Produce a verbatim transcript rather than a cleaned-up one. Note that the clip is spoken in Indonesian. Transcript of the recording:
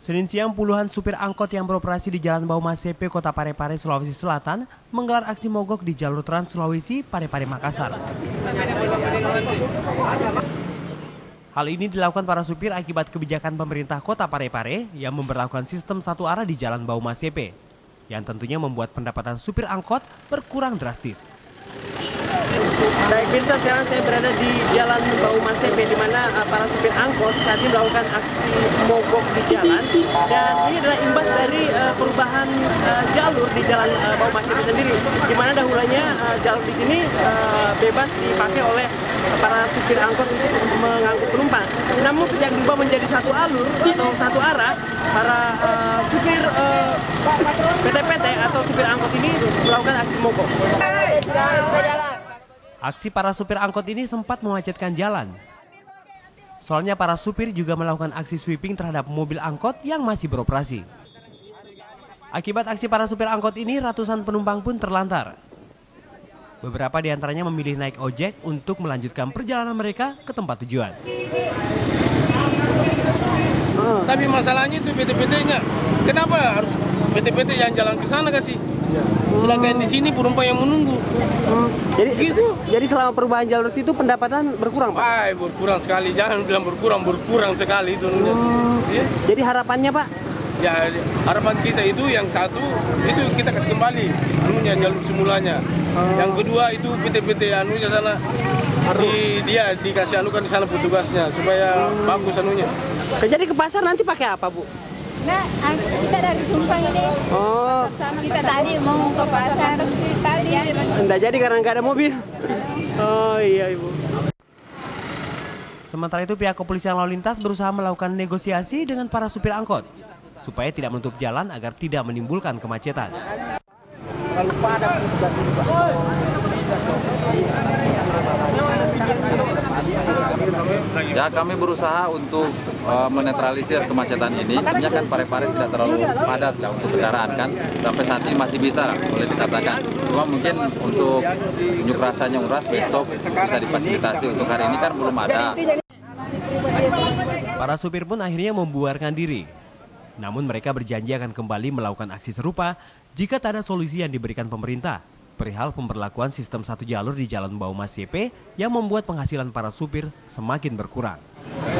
Senin siang, puluhan supir angkot yang beroperasi di Jalan Baumas C P, Kota Parepare, Sulawesi Selatan, menggelar aksi mogok di jalur Trans Sulawesi, Parepare, Makassar. Hal ini dilakukan para supir akibat kebijakan pemerintah Kota Parepare yang memberlakukan sistem satu arah di Jalan Baumas C P, yang tentunya membuat pendapatan supir angkot berkurang drastis. Baik, Pirsa, sekarang saya berada di Jalan Baumas C P, di mana uh, para supir angkot saat ini melakukan aksi mogok di jalan, dan ini adalah imbas dari uh, perubahan uh, jalur di Jalan uh, Baumas C P sendiri, di mana dahulunya uh, jalur di sini uh, bebas dipakai oleh para supir angkot untuk mengangkut penumpang. Namun sejak diubah menjadi satu alur atau satu arah, para uh, supir uh, P T P T atau supir angkot ini melakukan aksi mogok. Aksi para supir angkot ini sempat memacetkan jalan. Soalnya para supir juga melakukan aksi sweeping terhadap mobil angkot yang masih beroperasi. Akibat aksi para supir angkot ini, ratusan penumpang pun terlantar. Beberapa di antaranya memilih naik ojek untuk melanjutkan perjalanan mereka ke tempat tujuan. Hmm. Tapi masalahnya itu P T P T-nya. Kenapa harus P T P T yang jalan ke sana kasih? Sedangkan di sini penumpang yang menunggu. Hmm. Jadi gitu. Jadi selama perubahan jalur itu pendapatan berkurang, Pak? Ay, berkurang sekali. Jangan bilang berkurang, berkurang sekali itu. Hmm. Ya. Jadi harapannya, Pak? Ya, harapan kita itu yang satu itu kita kasih kembali anunya jalur semulanya. Hmm. Yang kedua itu P T P T anunya sana di, dia dikasih anukan di sana petugasnya supaya hmm. bagus anunya. Jadi ke pasar nanti pakai apa, Bu? Nah, kita dari Sumpang ini. Oh. Kita tadi mau ke pasar tadi. Enggak jadi karena nggak ada mobil. Oh iya, Ibu. Sementara itu, pihak kepolisian lalu lintas berusaha melakukan negosiasi dengan para supir angkot supaya tidak menutup jalan agar tidak menimbulkan kemacetan. Ya, kami berusaha untuk uh, menetralisir kemacetan ini. Tentunya kan Parepare tidak terlalu padat ya, untuk kendaraan kan. Sampai saat ini masih bisa lah, boleh dikatakan. Cuma mungkin untuk unjuk rasanya uras besok bisa difasilitasi. Untuk hari ini kan belum ada. Para supir pun akhirnya membubarkan diri. Namun mereka berjanji akan kembali melakukan aksi serupa jika tak ada solusi yang diberikan pemerintah perihal pemberlakuan sistem satu jalur di Jalan Baumas C P yang membuat penghasilan para supir semakin berkurang.